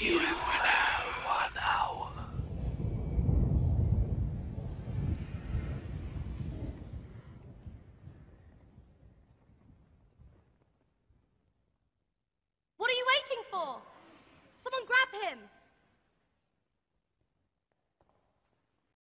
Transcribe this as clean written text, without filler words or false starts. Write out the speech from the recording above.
You will have 1 hour. What are you waiting for? Someone grab him!